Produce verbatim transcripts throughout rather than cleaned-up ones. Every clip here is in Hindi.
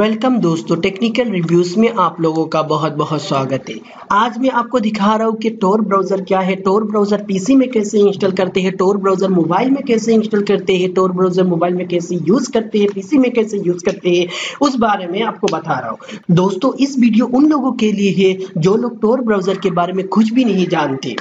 वेलकम दोस्तों, टेक्निकल रिव्यूज में आप लोगों का बहुत बहुत स्वागत है। आज मैं आपको दिखा रहा हूँ कि टोर ब्राउजर क्या है, टोर ब्राउजर पीसी में कैसे इंस्टॉल करते हैं, टोर ब्राउजर मोबाइल में कैसे इंस्टॉल करते हैं, टोर ब्राउजर मोबाइल में कैसे यूज करते हैं, पीसी में कैसे यूज करते हैं, उस बारे में आपको बता रहा हूँ। दोस्तों, इस वीडियो उन लोगों के लिए है जो लोग टोर ब्राउजर के बारे में कुछ भी नहीं जानते।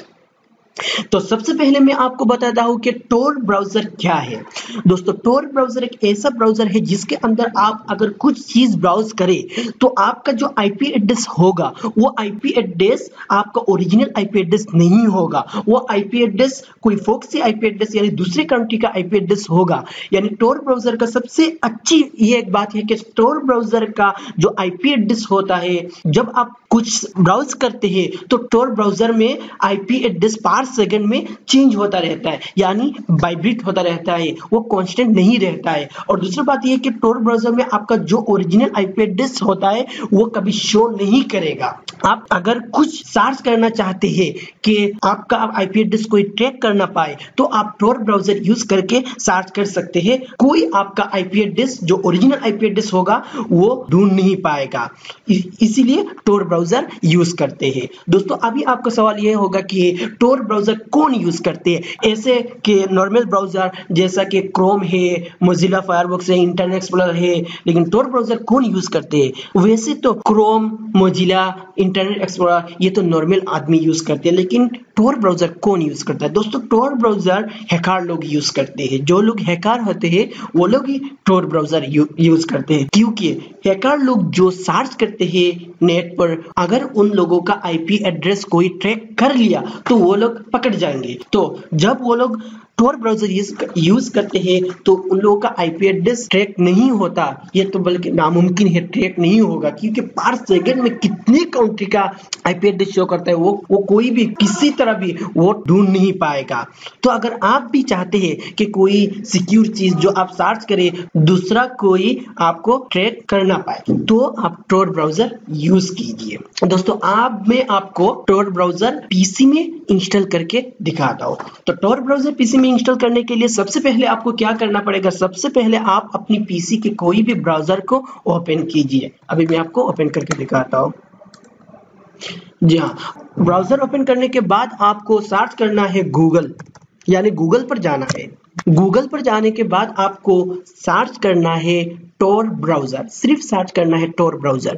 तो सबसे पहले मैं आपको बताता हूं कि टोर ब्राउजर क्या है। दोस्तों, टोर ब्राउजर एक ऐसा ब्राउजर है जिसके अंदर आप अगर कुछ चीज ब्राउज करें तो आपका जो आईपी एड्रेस होगा वो आईपी एड्रेस आपका ओरिजिनल आईपी एड्रेस नहीं होगा। वो आईपी एड्रेस कोई फोक्सी आईपी एड्रेस यानी दूसरे कंट्री का आईपी एड्रेस होगा। यानी टोर ब्राउजर का सबसे अच्छी ये एक बात है कि टोर ब्राउजर का जो आईपी एड्रेस होता है, जब आप कुछ ब्राउज करते हैं तो टोर ब्राउजर में आईपी एड्रेस पार सेकंड में चेंज होता रहता है, यानी वाइब्रेट होता रहता है, वो कांस्टेंट नहीं रहता है। और दूसरी बात ये कि टोर ब्राउजर में आपका जो ओरिजिनल आईपी एड्रेस होता है वो कभी शो नहीं करेगा। आप अगर कुछ सर्च करना चाहते हैं कि आपका आईपी एड्रेस कोई ट्रैक कर ना पाए तो आप टोर ब्राउजर यूज करके सर्च कर सकते हैं। कोई आपका आईपी एड्रेस जो ओरिजिनल आईपी एड्रेस होगा वो ढूंढ नहीं पाएगा, इसीलिए टोर ब्राउजर यूज करते हैं। दोस्तों, अभी आपका सवाल यह होगा कि टोर ब्राउजर कौन यूज करते हैं। ऐसे कि नॉर्मल ब्राउजर जैसा कि क्रोम है, मोजिला फायरफॉक्स है, इंटरनेट एक्सप्लोरर है, लेकिन टोर ब्राउजर कौन यूज करते हैं। वैसे तो क्रोम, मोजिला, इंटरनेट एक्सप्लोरर ये तो नॉर्मल आदमी यूज करते हैं, लेकिन टोर ब्राउजर कौन यूज करता है। दोस्तों, टोर ब्राउजर हैकर लोग यूज करते हैं। जो लोग हैकर होते हैं वो लोग ही टोर ब्राउजर यू, यूज करते हैं, क्योंकि हैकर लोग जो सर्च करते हैं नेट पर, अगर उन लोगों का आईपी एड्रेस कोई ट्रैक कर लिया तो वो लोग पकड़ जाएंगे। तो जब वो लोग टोर ब्राउजर यूज करते हैं तो उन लोगों का आईपी एड्रेस ट्रैक नहीं होता, ये तो बल्कि नामुमकिन है, ट्रैक नहीं होगा, क्योंकि पर सेकंड में कितने कंट्री का आईपी एड्रेस शो करता है वो वो कोई भी किसी तरह भी वो ढूंढ नहीं पाएगा। तो अगर आप भी चाहते हैं कि कोई सिक्योर चीज जो आप सर्च करें दूसरा कोई आपको ट्रैक कर ना पाए तो आप टोर ब्राउजर यूज कीजिए। दोस्तों, आप मैं आपको टोर ब्राउजर पीसी में इंस्टॉल करके दिखाता हूँ। तो टोर ब्राउजर पीसी में इंस्टॉल करने के लिए सबसे पहले आपको क्या करना पड़ेगा, सबसे पहले आप अपनी पीसी के कोई भी ब्राउजर को ओपन कीजिए। अभी मैं आपको ओपन करके दिखाता हूँ। जी हाँ, ब्राउजर ओपन करने के बाद आपको सर्च करना है गूगल, यानी गूगल पर जाना है। गूगल पर जाने के बाद आपको सर्च करना है टोर ब्राउजर, सिर्फ सर्च करना है Tor browser.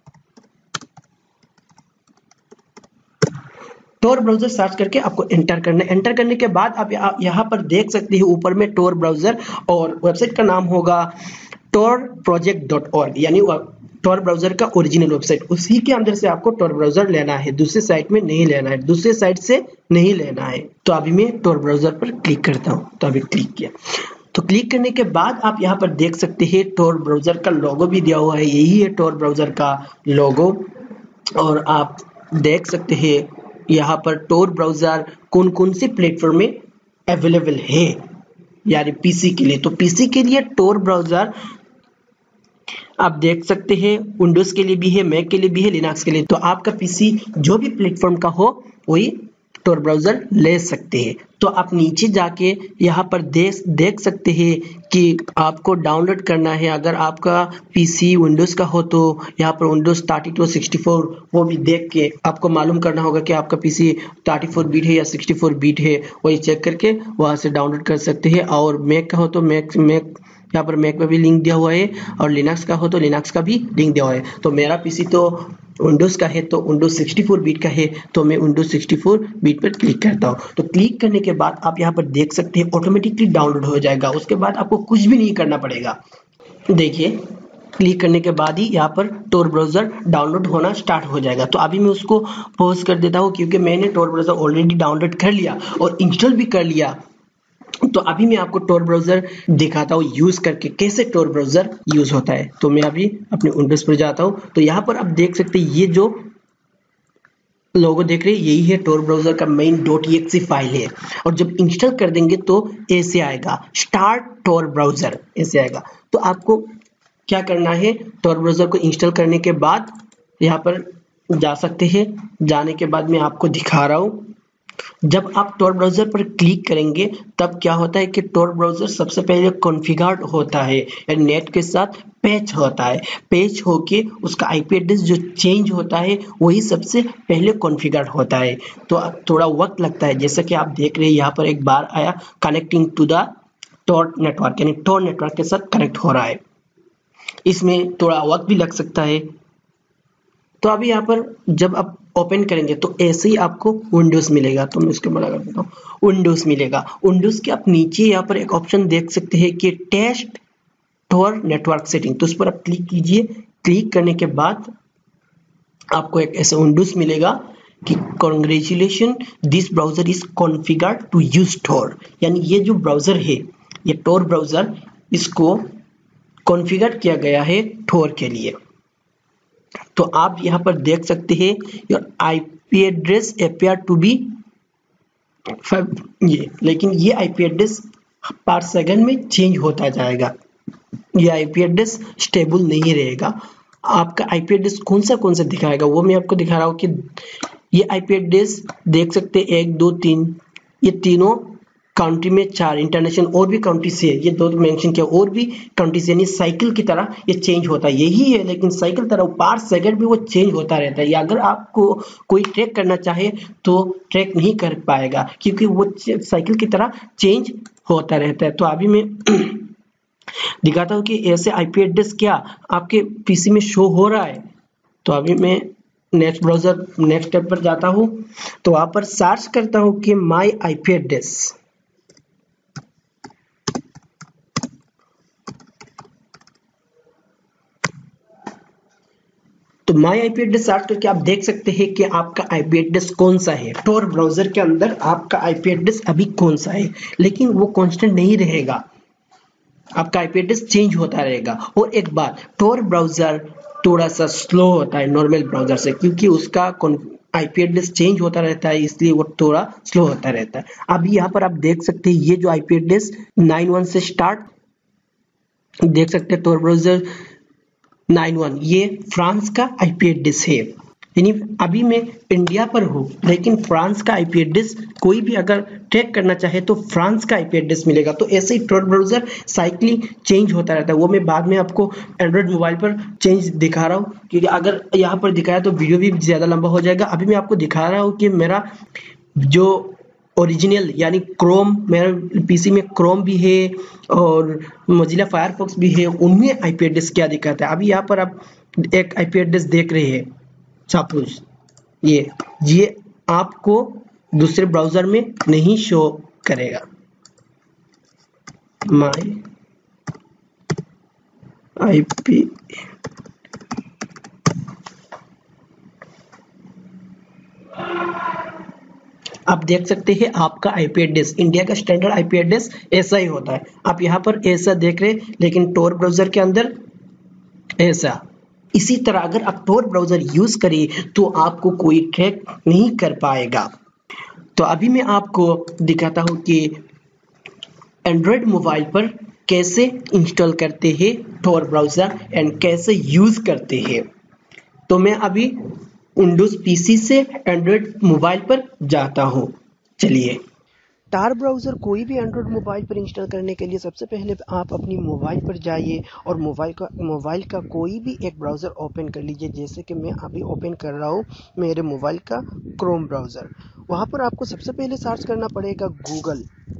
Tor browser search करके आपको एंटर करना है। एंटर करने के बाद आप यहाँ पर देख सकते हैं ऊपर में टोर ब्राउजर, और वेबसाइट का नाम होगा टोर प्रोजेक्ट डॉट ऑर्ग, यानी टोर ब्राउजर का ओरिजिनल वेबसाइट। उसी के अंदर से आपको टोर ब्राउजर लेना है, दूसरे साइट में नहीं लेना है, दूसरे साइट से नहीं लेना है। तो अभी मैं टोर ब्राउजर पर क्लिक करता हूँ। तो अभी क्लिक किया, तो क्लिक करने के बाद आप यहाँ पर देख सकते हैं टोर ब्राउजर का लोगो भी दिया हुआ है, यही है टोर ब्राउजर का लोगो। और आप देख सकते हैं यहाँ पर टोर ब्राउजर कौन कौन से प्लेटफॉर्म में अवेलेबल है, यानी पीसी के लिए। तो पीसी के लिए टोर ब्राउजर आप देख सकते हैं विंडोज के लिए भी है, मैक के लिए भी है, लिनक्स के लिए। तो आपका पीसी जो भी प्लेटफॉर्म का हो वही टोर ब्राउजर ले सकते हैं। तो आप नीचे जाके यहाँ पर देख देख सकते हैं कि आपको डाउनलोड करना है। अगर आपका पीसी विंडोज का हो तो यहाँ पर Windows thirty two sixty four वो भी देख के आपको मालूम करना होगा कि आपका पीसी थर्टी फोर बीट है या सिक्सटी फोर बीट है, वही चेक करके वहां से डाउनलोड कर सकते हैं। और मैक का हो तो मैक मैक यहाँ पर मैक में भी लिंक दिया हुआ है, और लिनक्स का हो तो लिनक्स का भी लिंक दिया हुआ है। तो मेरा पीसी तो विंडोज का है, तो विंडोज सिक्सटी फोर बीट का है, तो मैं विंडोज सिक्सटी फोर बीट पर क्लिक करता हूँ। तो क्लिक करने के बाद आप यहाँ पर देख सकते हैं ऑटोमेटिकली डाउनलोड हो जाएगा। उसके बाद आपको कुछ भी नहीं करना पड़ेगा। देखिए, क्लिक करने के बाद ही यहाँ पर टोर ब्राउजर डाउनलोड होना स्टार्ट हो जाएगा। तो अभी मैं उसको पॉज कर देता हूँ, क्योंकि मैंने टोर ब्राउजर ऑलरेडी डाउनलोड कर लिया और इंस्टॉल भी कर लिया। तो अभी मैं आपको टोर ब्राउजर दिखाता हूँ यूज करके, कैसे टोर ब्राउजर यूज होता है। तो मैं अभी अपने विंडोज पर जाता हूँ। तो यहाँ पर आप देख सकते हैं ये जो लोगो देख रहे हैं यही है टोर ब्राउजर का main dot E X E file है। और जब इंस्टॉल कर देंगे तो ऐसे आएगा, स्टार्ट टोर ब्राउजर ऐसे आएगा। तो आपको क्या करना है, टोर ब्राउजर को इंस्टॉल करने के बाद यहाँ पर जा सकते हैं। जाने के बाद मैं आपको दिखा रहा हूँ जब आप टॉर ब्राउज़र पर क्लिक करेंगे तब क्या होता है कि टॉर ब्राउज़र सबसे पहले कॉन्फ़िगर्ड होता है या नेट के साथ पैच होता है। पैच होके उसका आईपी एड्रेस जो चेंज होता है वही सबसे पहले कॉन्फ़िगर्ड होता है। तो थोड़ा वक्त लगता है, जैसा कि आप देख रहे हैं यहाँ पर एक बार आया connecting to the Tor network, यानी टॉर नेटवर्क के साथ कनेक्ट हो रहा है। इसमें थोड़ा वक्त भी लग सकता है। तो अभी यहाँ पर जब आप ओपन करेंगे तो ऐसे ही आपको विंडोज मिलेगा। तो मैं इसको बड़ा कर देता हूँ, विंडोज मिलेगा। विंडोज के आप नीचे यहाँ पर एक ऑप्शन देख सकते हैं कि टेस्ट टॉर नेटवर्क सेटिंग, तो उस पर आप क्लिक कीजिए। क्लिक करने के बाद आपको एक ऐसा विंडोज मिलेगा कि congratulation, this browser is configured to use Tor, यानी ये जो ब्राउजर है, ये टॉर ब्राउजर, इसको कॉन्फ़िगर किया गया है टॉर के लिए। तो आप यहाँ पर देख सकते हैं your IP address appear to be ये, लेकिन ये आईपी एड्रेस पर सेकंड में चेंज होता जाएगा। ये आईपी एड्रेस स्टेबल नहीं रहेगा। आपका आईपी एड्रेस कौन सा कौन सा दिखाएगा वो मैं आपको दिखा रहा हूँ कि ये आईपी एड्रेस देख सकते हैं, एक दो तीन, ये तीनों काउंट्री में चार इंटरनेशनल और भी काउंट्री से है, ये दो मेंशन किया, और भी काउंट्री से, यानी साइकिल की तरह ये चेंज होता है। यही है, लेकिन साइकिल तरह पर सेकंड भी वो चेंज होता रहता है। या अगर आपको कोई ट्रैक करना चाहे तो ट्रैक नहीं कर पाएगा, क्योंकि वो साइकिल की तरह चेंज होता रहता है। तो अभी मैं दिखाता हूँ कि ऐसे आईपी एड्रेस क्या आपके पीसी में शो हो रहा है। तो अभी मैं नेक्स्ट ब्राउजर नेक्स्ट टैब पर जाता हूँ, तो वहां पर सर्च करता हूँ कि माई आईपी एड्रेस। तो माई आईपी एड्रेस सर्च करके आप देख सकते हैं कि आपका आईपी एड्रेस कौन सा है। टॉर ब्राउजर के अंदर आपका आईपी एड्रेस अभी कौन सा है, लेकिन वो कांस्टेंट नहीं रहेगा, आपका आईपी एड्रेस चेंज होता रहेगा। और एक बात, टॉर ब्राउजर थोड़ा सा स्लो होता है नॉर्मल ब्राउजर से, क्योंकि उसका आईपी एड्रेस चेंज होता रहता है, इसलिए वो थोड़ा स्लो होता रहता है। अभी यहाँ पर आप देख सकते हैं ये जो आईपी एड्रेस नाइन वन से स्टार्ट देख सकते हैं, टॉर ब्राउजर नाइन वन, ये फ्रांस का आईपी एड्रेस है। यानी अभी मैं इंडिया पर हूँ, लेकिन फ्रांस का आईपी एड्रेस कोई भी अगर ट्रैक करना चाहे तो फ्रांस का आईपी एड्रेस मिलेगा। तो ऐसे ही टॉर ब्राउजर साइक्लिंग चेंज होता रहता है। वो मैं बाद में आपको एंड्रॉइड मोबाइल पर चेंज दिखा रहा हूँ, क्योंकि अगर यहाँ पर दिखाया तो वीडियो भी ज़्यादा लंबा हो जाएगा। अभी मैं आपको दिखा रहा हूँ कि मेरा जो ओरिजिनल यानी क्रोम, मेरे पीसी में क्रोम भी है और मोजिला फायरफॉक्स भी है, उनमें आईपी एड्रेस क्या दिखाता है। अभी यहाँ पर आप एक आईपी एड्रेस देख रहे हैं, सपोज ये ये आपको दूसरे ब्राउजर में नहीं शो करेगा। माई आईपी आप देख सकते हैं आपका आईपी एड्रेस, इंडिया का स्टैंडर्ड आईपी एड्रेस ऐसा ही होता है। आप यहाँ पर ऐसा देख रहे हैं, लेकिन टॉर ब्राउजर के अंदर ऐसा। इसी तरह अगर आप टॉर ब्राउजर यूज करें तो आपको कोई ट्रैक नहीं कर पाएगा। तो अभी मैं आपको दिखाता हूँ कि एंड्रॉयड मोबाइल पर कैसे इंस्टॉल करते हैं टॉर ब्राउजर एंड कैसे यूज करते हैं। तो मैं अभी विंडोज पीसी से एंड्रॉयड मोबाइल पर जाता हूँ। चलिए, टार ब्राउज़र कोई भी एंड्रॉयड मोबाइल पर इंस्टॉल करने के लिए सबसे पहले आप अपनी मोबाइल पर जाइए और मोबाइल का मोबाइल का कोई भी एक ब्राउज़र ओपन कर लीजिए। जैसे कि मैं अभी ओपन कर रहा हूँ मेरे मोबाइल का क्रोम ब्राउज़र। वहाँ पर आपको सबसे पहले सर्च करना पड़ेगा गूगल,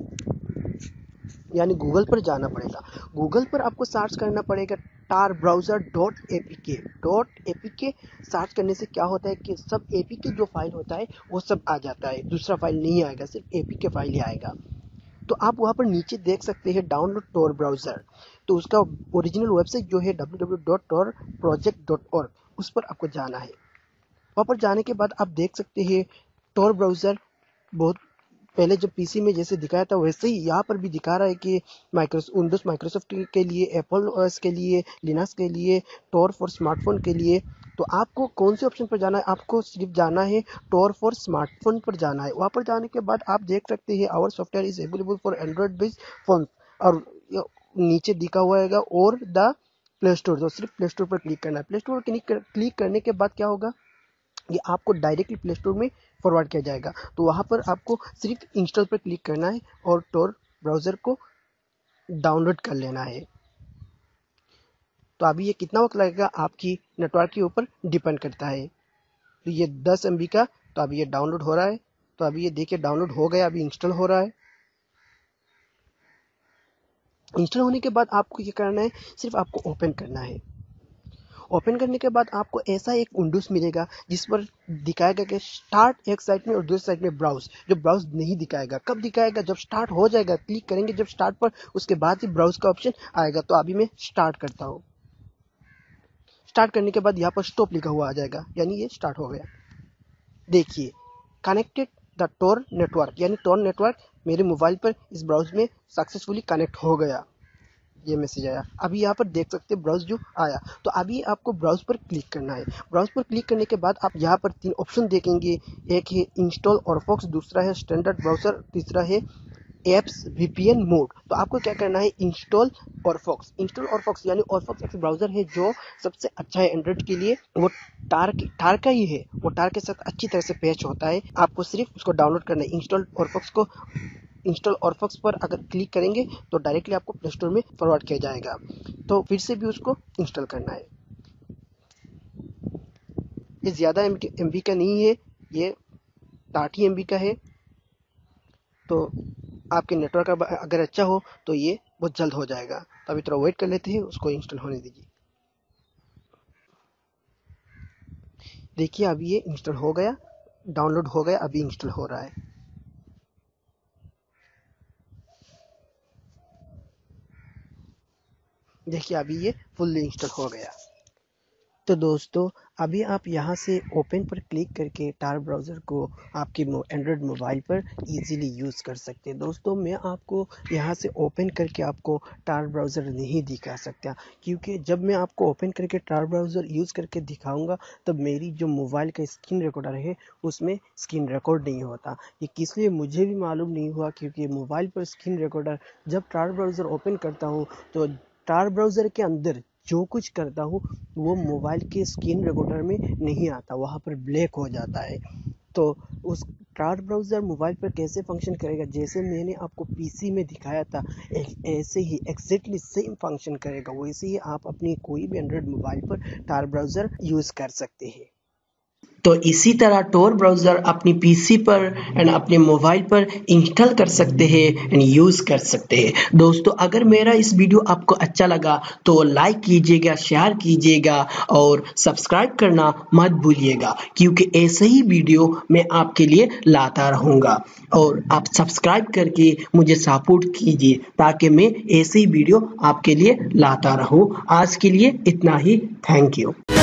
यानी गूगल पर जाना पड़ेगा। गूगल पर आपको सर्च करना पड़ेगा Tor browser dot A P K. Dot A P K search करने से क्या होता है कि सब ए पी के जो फाइल होता है वो सब आ जाता है, दूसरा फाइल नहीं आएगा, सिर्फ ए पी के फाइल ही आएगा। तो आप वहाँ पर नीचे देख सकते हैं डाउनलोड टॉर ब्राउज़र। तो उसका ओरिजिनल वेबसाइट जो है W W W dot Tor project dot org, उस पर आपको जाना है। वहाँ पर जाने के बाद आप देख सकते हैं टॉर ब्राउज़र बहुत पहले जब पीसी में जैसे दिखाया था वैसे ही यहाँ पर भी दिखा रहा है कि माइक्रोसॉफ्ट विंडोज माइक्रोसॉफ्ट के लिए, एप्पल ओएस के लिए, लिनक्स के लिए, टॉर फॉर स्मार्टफोन के लिए। तो आपको कौन से ऑप्शन पर जाना है? आपको सिर्फ जाना है टॉर फॉर स्मार्टफोन पर जाना है। वहाँ पर जाने के बाद आप देख सकते हैं our software is available for Android based phone, और नीचे दिखा हुआ है और द प्ले स्टोर। तो सिर्फ प्ले स्टोर पर क्लिक करना है। प्ले स्टोर पर क्लिक करने के बाद क्या होगा, ये आपको डायरेक्टली प्ले स्टोर में फॉरवर्ड किया जाएगा। तो वहाँ पर आपको सिर्फ इंस्टॉल पर क्लिक करना है और टोर ब्राउज़र को डाउनलोड कर लेना है। तो अभी ये कितना वक्त लगेगा आपकी नेटवर्क के ऊपर डिपेंड करता है। तो ये दस एम बी का, तो अभी ये डाउनलोड हो रहा है। तो अभी ये देखिए डाउनलोड हो गया, अभी इंस्टॉल हो रहा है। इंस्टॉल होने के बाद आपको ये करना है, सिर्फ आपको ओपन करना है। ओपन करने के बाद आपको ऐसा एक विंडोज मिलेगा जिस पर दिखाएगा कि स्टार्ट एक साइड में और दूसरी साइड में ब्राउज। जो ब्राउज नहीं दिखाएगा, कब दिखाएगा? जब स्टार्ट हो जाएगा, क्लिक करेंगे जब स्टार्ट पर, उसके बाद ही ब्राउज का ऑप्शन आएगा। तो अभी मैं स्टार्ट करता हूँ। स्टार्ट करने के बाद यहाँ पर स्टॉप लिखा हुआ आ जाएगा, यानी ये स्टार्ट हो गया। देखिए कनेक्टेड द टोर नेटवर्क, यानी टोर नेटवर्क मेरे मोबाइल पर इस ब्राउज में सक्सेसफुली कनेक्ट हो गया, ये मैसेज आया। अभी यहाँ पर देख सकते हैं ब्राउज जो आया। तो अभी आपको ब्राउज पर क्लिक करना है। ब्राउज पर क्लिक करने के बाद आप यहाँ पर तीन ऑप्शन देखेंगे। एक है इंस्टॉल ऑरफॉक्स, दूसरा है स्टैंडर्ड ब्राउजर, तीसरा है एप्स वीपीएन मोड। तो आपको क्या करना है, इंस्टॉल ऑरफॉक्स। इंस्टॉल ऑरफॉक्स यानी ऑरफॉक्स एक ब्राउजर है जो सबसे अच्छा है एंड्रॉइड के लिए। वो टार टार का ही है, वो टार के साथ अच्छी तरह से पैच होता है। आपको सिर्फ उसको डाउनलोड करना है। इंस्टॉल ऑरफॉक्स को इंस्टॉल ऑरफॉक्स पर अगर क्लिक करेंगे तो डायरेक्टली आपको प्ले स्टोर में फॉरवर्ड किया जाएगा। तो फिर से भी उसको इंस्टॉल करना है। ये ज़्यादा एम बी का नहीं है, ये साठ एम बी का है। तो आपके नेटवर्क अगर अच्छा हो तो ये बहुत जल्द हो जाएगा। तो अभी थोड़ा वेट कर लेते हैं, उसको इंस्टॉल होने दीजिए। देखिए अभी ये इंस्टॉल हो गया, डाउनलोड हो गया, अभी इंस्टॉल हो रहा है। देखिए अभी ये फुल्ली इंस्टॉल हो गया। तो दोस्तों अभी आप यहाँ से ओपन पर क्लिक करके टार ब्राउज़र को आपके एंड्रॉयड मोबाइल पर इजीली यूज़ कर सकते हैं। दोस्तों मैं आपको यहाँ से ओपन करके आपको टार ब्राउज़र नहीं दिखा सकता, क्योंकि जब मैं आपको ओपन करके टार ब्राउज़र यूज़ करके दिखाऊंगा तब मेरी जो मोबाइल का स्क्रीन रिकॉर्डर है उसमें स्क्रीन रिकॉर्ड नहीं होता। ये किस लिए मुझे भी मालूम नहीं हुआ, क्योंकि मोबाइल पर स्क्रीन रिकॉर्डर जब टार ब्राउज़र ओपन करता हूँ तो टार ब्राउज़र के अंदर जो कुछ करता हूँ वो मोबाइल के स्क्रीन रिकॉर्डर में नहीं आता, वहाँ पर ब्लैक हो जाता है। तो उस टार ब्राउज़र मोबाइल पर कैसे फंक्शन करेगा, जैसे मैंने आपको पीसी में दिखाया था ऐसे ही एग्जैक्टली सेम फंक्शन करेगा। वैसे ही आप अपनी कोई भी एंड्रॉयड मोबाइल पर टार ब्राउज़र यूज़ कर सकते हैं। तो इसी तरह टोर ब्राउज़र अपनी पीसी पर एंड अपने मोबाइल पर इंस्टॉल कर सकते हैं एंड यूज़ कर सकते हैं। दोस्तों अगर मेरा इस वीडियो आपको अच्छा लगा तो लाइक कीजिएगा, शेयर कीजिएगा और सब्सक्राइब करना मत भूलिएगा, क्योंकि ऐसे ही वीडियो मैं आपके लिए लाता रहूँगा। और आप सब्सक्राइब करके मुझे सपोर्ट कीजिए ताकि मैं ऐसे ही वीडियो आपके लिए लाता रहूँ। आज के लिए इतना ही। Thank you.